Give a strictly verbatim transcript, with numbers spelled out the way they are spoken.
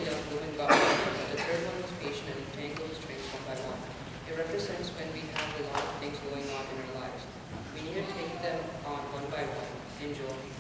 of moving God, but the third one was patient and entangle the strings one by one. It represents when we have a lot of things going on in our lives. We need to take them on one by one. Enjoy.